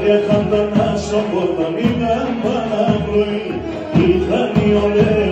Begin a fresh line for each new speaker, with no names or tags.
Είχαν τον άσο που τον είδαν παραπροή, ήρθαν οι ωραίοι